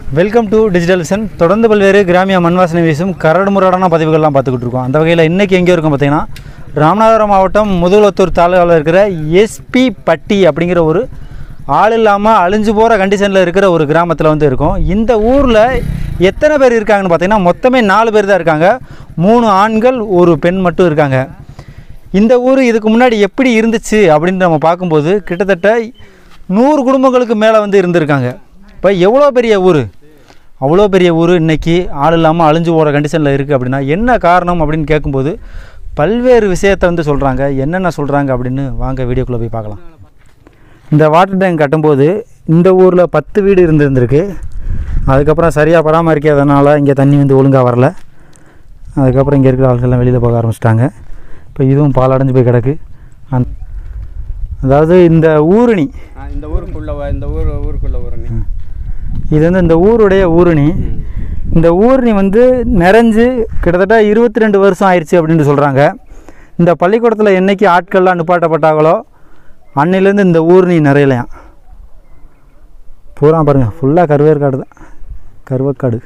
Welcome to digital vision. தொடர்ந்து பல்வேறு கிராமிய மண்வாசனை வீசும் கரடு முரடான பதிவுகள்லாம் பார்த்துக்கிட்டு இருக்கோம். அந்த வகையில் இன்றைக்கி எங்கே இருக்கும் பார்த்தீங்கன்னா, ராமநாதபுரம் மாவட்டம் முதுகுளத்தூர் தாலுகாவில் இருக்கிற எஸ்பி பட்டி அப்படிங்கிற ஒரு ஆள் இல்லாமல் அழிஞ்சு போகிற கண்டிஷனில் இருக்கிற ஒரு கிராமத்தில் வந்து இருக்கும். இந்த ஊரில் எத்தனை பேர் இருக்காங்கன்னு பார்த்தீங்கன்னா, மொத்தமே 4 பேர் தான் இருக்காங்க. 3 ஆண்கள் 1 பெண் மட்டும் இருக்காங்க. இந்த ஊர் இதுக்கு முன்னாடி எப்படி இருந்துச்சு அப்படின்னு நம்ம பார்க்கும்போது கிட்டத்தட்ட 100 குடும்பங்களுக்கு மேலே வந்து இருந்திருக்காங்க. இப்போ எவ்வளோ பெரிய ஊர், அவ்வளோ பெரிய ஊர் இன்றைக்கி ஆள் இல்லாமல் அழிஞ்சு போகிற கண்டிஷனில் இருக்குது அப்படின்னா என்ன காரணம் அப்படின்னு கேட்கும்போது பல்வேறு விஷயத்தை வந்து சொல்கிறாங்க. என்னென்ன சொல்கிறாங்க அப்படின்னு வாங்க வீடியோக்குள்ளே போய் பார்க்கலாம். இந்த வாட்டர் டேங்க் கட்டும்போது இந்த ஊரில் 10 வீடு இருந்திருக்கு. அதுக்கப்புறம் சரியாக பராமரிக்காதனால இங்கே தண்ணி வந்து ஒழுங்காக வரல. அதுக்கப்புறம் இங்கே இருக்கிற ஆட்கள்லாம் வெளியில் போக ஆரம்பிச்சிட்டாங்க. இப்போ இதுவும் பால் அடைஞ்சு போய் கிடக்கு. அதாவது இந்த ஊரணி, இந்த ஊருக்குள்ள ஊரணி, இது வந்து இந்த ஊருடைய ஊரணி. இந்த ஊரணி வந்து நிறைஞ்சு கிட்டத்தட்ட 22 வருஷம் ஆயிடுச்சு அப்படின்னு சொல்கிறாங்க. இந்த பள்ளிக்கூடத்தில் என்றைக்கு ஆட்கள்லாம் நிப்பாட்டப்பட்டாங்களோ அன்னையிலேருந்து இந்த ஊரணி நிறையலையாம். பூரா பாருங்கள், ஃபுல்லாக கருவேற்காடு தான், கருவேக்காடு.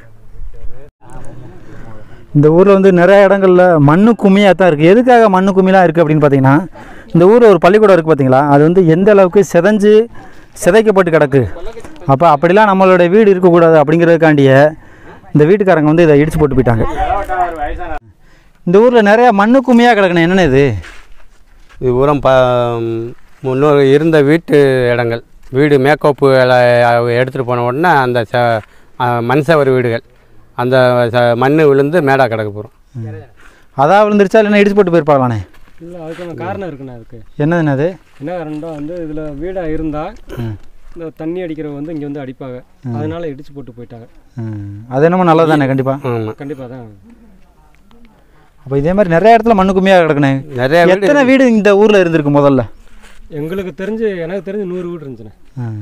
இந்த ஊரில் வந்து நிறைய இடங்களில் மண்ணு கும்மியாக தான் இருக்குது. எதுக்காக மண்ணு கும்மிலாம் இருக்குது அப்படின்னு பார்த்தீங்கன்னா, இந்த ஊரில் ஒரு பள்ளிக்கூடம் இருக்குது பார்த்தீங்களா, அது வந்து எந்த அளவுக்கு சிதைக்கப்பட்டு கிடக்கு. அப்போ அப்படிலாம் நம்மளுடைய வீடு இருக்கக்கூடாது அப்படிங்கிறதுக்காண்டிய இந்த வீட்டுக்காரங்க வந்து இதை இடித்து போட்டு போயிட்டாங்க. இந்த ஊரில் நிறையா மண்ணு கும்மியாக கிடக்கணும். என்னென்ன இது ஊரம் முன்னோர் இருந்த வீட்டு இடங்கள், வீடு மேக்கோப்பு எடுத்துகிட்டு போன உடனே அந்த மண் சவறு வீடுகள், அந்த மண் விழுந்து மேடாக கிடக்க போகிறோம். அதான் விழுந்துருச்சா இல்லைன்னா இடிச்சு போட்டு போயிருப்பாங்களாண்ணே? இல்லை, அதுக்கான காரணம் இருக்குண்ணா. அதுக்கு என்னதுண்ணா அது? என்ன காரணம்னா வந்து இதில் வீடாக இருந்தால் இந்த தண்ணி அடிக்கிறவங்க வந்து இங்கே வந்து அடிப்பாங்க, அதனால இடிச்சு போட்டு போயிட்டாங்க. அது என்னமோ நல்லது தானே? கண்டிப்பாக கண்டிப்பாக தான். அப்போ இதே மாதிரி நிறைய இடத்துல மண்ணு கும்மியாக கிடக்குண்ணே. நிறைய எத்தனை வீடு இந்த ஊரில் இருந்திருக்கு முதல்ல? எனக்கு தெரிஞ்சு 100 வீடு இருந்துச்சுண்ணே.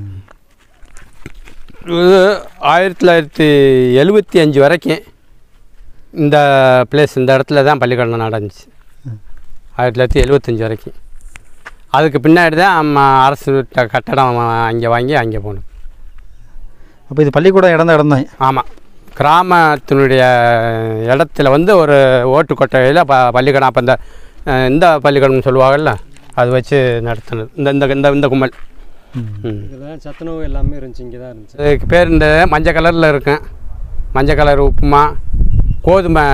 1975 வரைக்கும் இந்த பிளேஸ், இந்த இடத்துல தான் பள்ளிக்கூடம் நடந்துச்சு. 1975 வரைக்கும். அதுக்கு பின்னாடி தான் அரசு கட்டடம் அங்கே வாங்கி அங்கே போகணும். அப்போ இது பள்ளிக்கூடம் இடம் தான். ஆமாம், கிராமத்தினுடைய இடத்துல வந்து ஒரு ஓட்டு கொட்டையில் பள்ளிக்கூடம். அப்போ இந்த பள்ளிக்கூடம்னு சொல்லுவாங்கள்ல, அது வச்சு நடத்தினது இந்த கும்பல். இதெல்லாம் சத்துணவு எல்லாமே இருந்துச்சு, இங்கே தான் இருந்துச்சு. இதுக்கு பேர் இந்த மஞ்சள் கலரில் இருக்கும், மஞ்சள் கலர் உப்புமா, கோதுமை,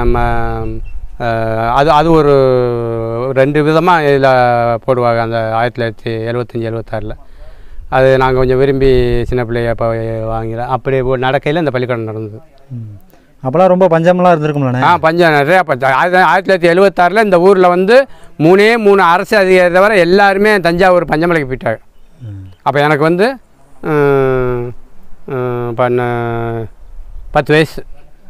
அது ஒரு 2 விதமாக இதில் போடுவாங்க. அந்த 1975-76 அது நாங்கள் கொஞ்சம் விரும்பி சின்ன பிள்ளைய இப்போ வாங்கிடலாம். அப்படி நடக்கையில் இந்த பள்ளிக்கூடம் நடந்தது. அப்போலாம் ரொம்ப பஞ்சமெல்லாம் இருந்திருக்கும்ல? பஞ்சம் நிறையா பஞ்சம். 1976 இந்த ஊரில் வந்து 3 அரசு அதிகாரி தவிர எல்லாருமே தஞ்சாவூர் பஞ்சமலைக்கு போயிட்டாங்க. அப்போ எனக்கு வந்து 10 வயசு.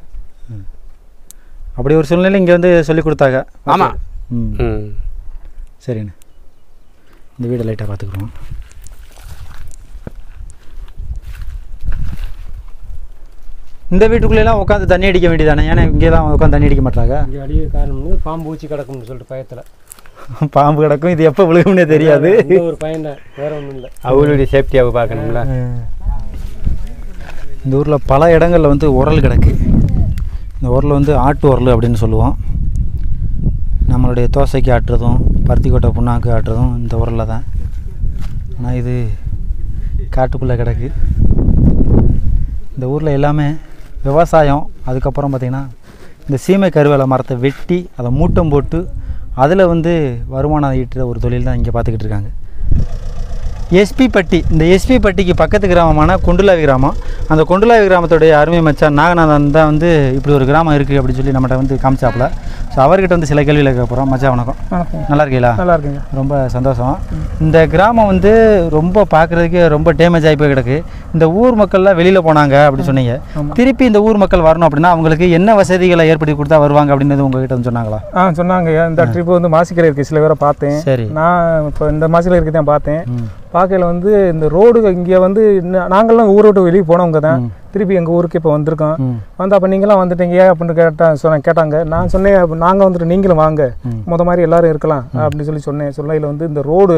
அப்படி ஒரு சூழ்நிலை இங்கே வந்து சொல்லி கொடுத்தாங்க. ஆமாம். சரிண்ணே, இந்த வீடை லைட்டாக பார்த்துக்குறோம். இந்த வீட்டுக்குள்ளேலாம் உட்காந்து தண்ணி அடிக்க வேண்டியதானே? ஏன்னா இங்கே தான் உட்காந்து தண்ணி அடிக்க மாட்டாங்க. இங்கே அடிக்க காரணம் வந்து பாம்பு ஊச்சி கிடக்கும்னு சொல்லிட்டு பயத்தில். பாம்பு கிடக்கும், இது எப்போ விழுகும்னே தெரியாது. ஒரு பையன் தான், வேறு ஒன்றும் இல்லை. அவங்களுடைய சேஃப்டியாக பார்க்கணும்ல. இந்த ஊரில் பல இடங்களில் வந்து உரல் கிடக்கு. இந்த உரல் வந்து ஆட்டு உரல் அப்படின்னு சொல்லுவோம். நம்மளுடைய தோசைக்கு ஆட்டுறதும் பருத்தி கொட்டை புண்ணாக்கு ஆட்டுறதும் இந்த உரலில் தான். ஆனால் இது காட்டுக்குள்ளே கிடக்கு. இந்த ஊரில் எல்லாமே விவசாயம். அதுக்கப்புறம் பார்த்திங்கன்னா இந்த சீமை கருவேல மரத்தை வெட்டி அதை மூட்டம் போட்டு அதில் வந்து வருமானம் ஈட்டுற ஒரு தொழில் தான் இங்கே பார்த்துக்கிட்டு இருக்காங்க. எஸ்பி பட்டி, இந்த எஸ்பி பட்டிக்கு பக்கத்து கிராமமான கொண்டுலாவி கிராமம். அந்த கொண்டுலாவி கிராமத்துடைய அருமை மச்சான் நாகநாதன் தான் வந்து இப்படி ஒரு கிராமம் இருக்குது அப்படின்னு சொல்லி நம்மகிட்ட வந்து காமிச்சாப்புல. ஸோ அவர்கிட்ட வந்து சில கேள்வியில் கேட்க போகிறோம். மச்சான் வணக்கம். வணக்கம். நல்லா இருக்கீங்களா? நல்லா இருக்குங்க. ரொம்ப சந்தோஷம். இந்த கிராமம் வந்து ரொம்ப பார்க்குறதுக்கு ரொம்ப டேமேஜ் ஆகி போய் கிடக்கு. இந்த ஊர் மக்கள்லாம் வெளியில் போனாங்க அப்படின்னு சொன்னீங்க. திருப்பி இந்த ஊர் மக்கள் வரணும் அப்படின்னா அவங்களுக்கு என்ன வசதிகளை ஏற்படுத்தி கொடுத்தா வருவாங்க அப்படின்னு உங்ககிட்ட வந்து சொன்னாங்களா? சொன்னாங்க. இந்த ட்ரிப்பு வந்து மாசிக்கரை இருக்குது, சில பேரை பார்த்தேன். சரி, நான் இப்போ இந்த மாசிக்கரை இருக்குது தான் பார்த்தேன். பார்க்கையில் வந்து இந்த ரோடு இங்கே வந்து நாங்கள்லாம் ஊரை விட்டு வெளியே போனவங்க தான். திருப்பி எங்கள் ஊருக்கு இப்போ வந்திருக்கோம். வந்து அப்போ நீங்களாம் வந்துட்டீங்க அப்படின்னு கேட்டாங்க. நான் சொன்னேன், நாங்கள் வந்துட்டு நீங்களும் வாங்க, மாதிரி எல்லோரும் இருக்கலாம் அப்படின்னு சொல்லி சொன்னேன். சொல்லையில் வந்து இந்த ரோடு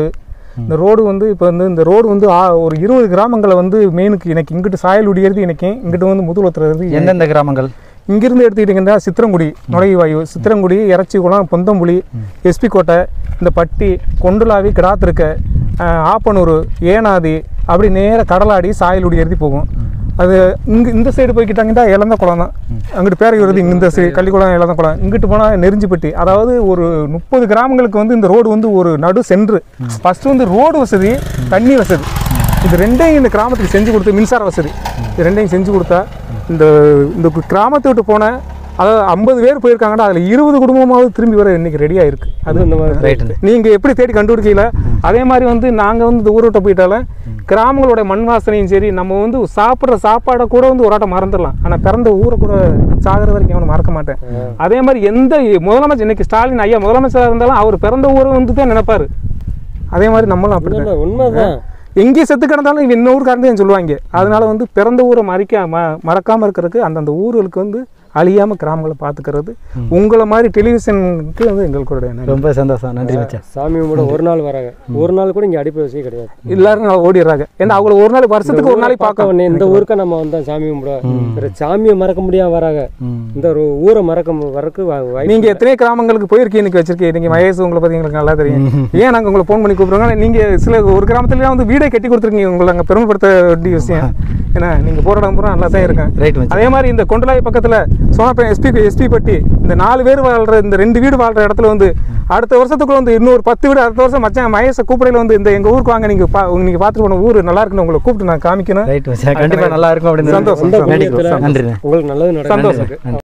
இந்த ரோடு வந்து இப்போ வந்து இந்த ரோடு வந்து ஒரு 20 கிராமங்களை வந்து மெயினுக்கு எனக்கு இங்கிட்டு சாயலுடியிறது எனக்கு இங்கிட்டு வந்து முதுகுளத்துறது. எந்தெந்த கிராமங்கள்? இங்கிருந்து எடுத்துக்கிட்டிங்கன்னா சித்திரங்குடி நுழைவாயு, சித்திரங்குடி, இறச்சிக்குளம், பொந்தம்புலி, எஸ்பி கோட்டை, இந்த பட்டி, கொண்டுலாவி, கிடாத்திருக்க, ஆப்பனூர், ஏனாதி, அப்படி நேராக கடலாடி சாயலுடி எழுதி போகும். அது இங்கே இந்த சைடு போய்க்கிட்டாங்கன்னா இழந்த குளம் தான். அங்கிட்டு பேரை வருது இங்கே இந்த சைடு கள்ளிக்குளம் இழந்த குளம். இங்கிட்டு போனால் நெருஞ்சிப்பட்டி. அதாவது ஒரு 30 கிராமங்களுக்கு வந்து இந்த ரோடு வந்து ஒரு நடு சென்று. ஃபஸ்ட்டு வந்து ரோடு வசதி, தண்ணி வசதி, இது ரெண்டையும் இந்த கிராமத்துக்கு செஞ்சு கொடுத்து, மின்சார வசதி இது ரெண்டையும் செஞ்சு கொடுத்தா இந்த இந்த கிராமத்தை விட்டு போன அதாவது 50 பேர் போயிருக்காங்கன்னா அதில் 20 குடும்பமாவது திரும்பி வர இன்னைக்கு ரெடியாக இருக்குது. அது இந்த மாதிரி நீங்கள் எப்படி தேடி கண்டுபிடிக்கல. அதே மாதிரி வந்து நாங்கள் வந்து இந்த ஊரை விட்டு போயிட்டாலும் கிராமங்களோட மண் வாசனையும் சரி, நம்ம வந்து சாப்பிட்ற சாப்பாடை கூட வந்து ஒரு ஆட்டம் மறந்துடலாம், ஆனால் பிறந்த ஊரை கூட சாகிற வரைக்கும் அவனை மறக்க மாட்டேன். அதே மாதிரி எந்த முதலமைச்சர் இன்னைக்கு ஸ்டாலின் ஐயா முதலமைச்சராக இருந்தாலும் அவர் பிறந்த ஊரை வந்து தான் நினைப்பாரு. அதே மாதிரி நம்மளும் அப்படி உண்மைதான். எங்கேயும் செத்து கிடந்தாலும் இவன் இன்னொரு காரணத்தையும் சொல்லுவாங்க. அதனால வந்து பிறந்த ஊரை மறக்காமல் இருக்கிறதுக்கு அந்தந்த ஊர்களுக்கு வந்து அழியாமல் கிராமங்களை பார்த்துக்கிறது உங்களை மாதிரி டெலிவிஷனுக்கு வந்து எங்களுடைய ரொம்ப சந்தோஷம். நன்றி மச்சான். சாமி கூட ஒரு நாள் வராங்க, ஒரு நாள் கூட இங்கே அடிப்படை விஷயம் கிடையாது. எல்லாரும் ஓடிடுறாங்க. ஏன்னா அவங்கள ஒரு நாள் வருஷத்துக்கு ஒரு நாளைக்கு பார்க்க உடனே இந்த ஊருக்கு நம்ம வந்தோம் சாமி கும்பிட, சாமியை மறக்க முடியாம வராங்க. இந்த ஒரு ஊரை வரக்கு நீங்க எத்தனை கிராமங்களுக்கு போயிருக்கீங்க இன்னைக்கு வச்சிருக்கீங்க. நீங்க வயசு உங்களை பத்தி எங்களுக்கு நல்லா தெரியும். ஏன் நாங்கள் உங்களை ஃபோன் பண்ணி கூப்பிடுறோங்க. நீங்க சில ஒரு கிராமத்துல வந்து வீடே கட்டி கொடுத்துருக்கீங்க. உங்களை அங்கே பெருமைப்படுத்த வேண்டிய விஷயம். ஏன்னா நீங்க போற இடம் பூரா நல்லா தான் இருக்கேன். அதே மாதிரி இந்த கொண்டலாய் பக்கத்துல சோனப்பேன் எஸ்பி பட்டி இந்த 4 பேர் வாழ்ற இந்த 2 வீடு வாழ்ற இடத்துல வந்து அடுத்த வருஷத்துக்குள்ள வந்து இன்னொரு 10 வீடு அடுத்த வருஷம் மச்சான் மகேஷ கூப்பிடையில வந்து இந்த எங்க ஊருக்கு வாங்க, நீங்க பார்த்துட்டு போன ஊர் நல்லா இருக்குன்னு உங்களை கூப்பிட்டு நான் காமிக்கணும். கண்டிப்பா நல்லா இருக்கும் அப்படின்னு சந்தோஷம். நன்றி. உங்களுக்கு நல்லது நடக்கும். சந்தோஷம்.